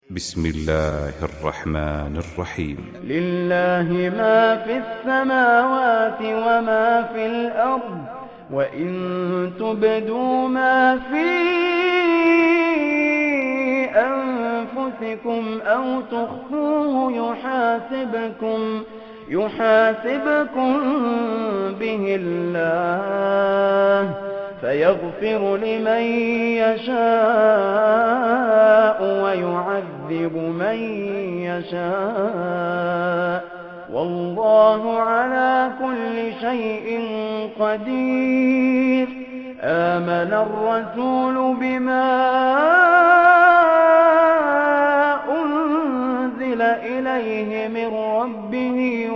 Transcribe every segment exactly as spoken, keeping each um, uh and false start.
بسم الله الرحمن الرحيم. لله ما في السماوات وما في الأرض، وإن تبدوا ما في أنفسكم أو تخفوه يحاسبكم يحاسبكم به الله، فيغفر لمن يشاء ويعذب من يشاء، والله على كل شيء قدير. آمن الرسول بما أنزل إليه من ربه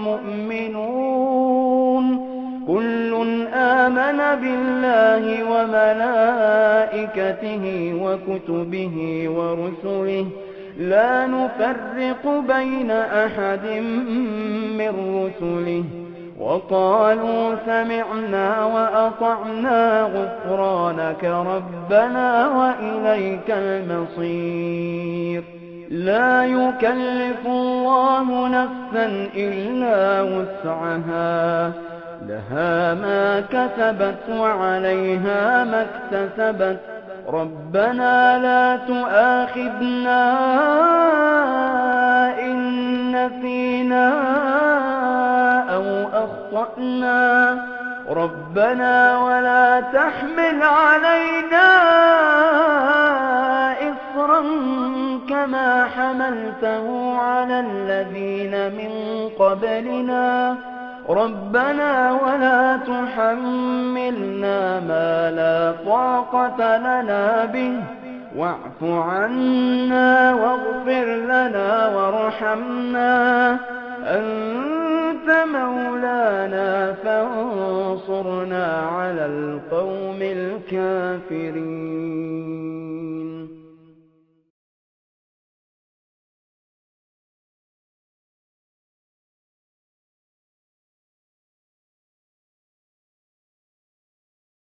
والمؤمنون كل آمن بالله وملائكته وكتبه ورسله لا نفرق بين أحد من رسله، وقالوا سمعنا وأطعنا غفرانك ربنا وإليك المصير. لا يكلف الله نفسا إلا وسعها، لها ما كسبت وعليها ما اكتسبت، ربنا لا تؤاخذنا إن نسينا أو أخطأنا، ربنا ولا تحمل علينا إصرا كما حملته على الذين من قبلنا، ربنا ولا تحملنا ما لا طاقة لنا به، واعف عنا واغفر لنا وارحمنا، أنت مولانا فانصرنا على القوم الكافرين.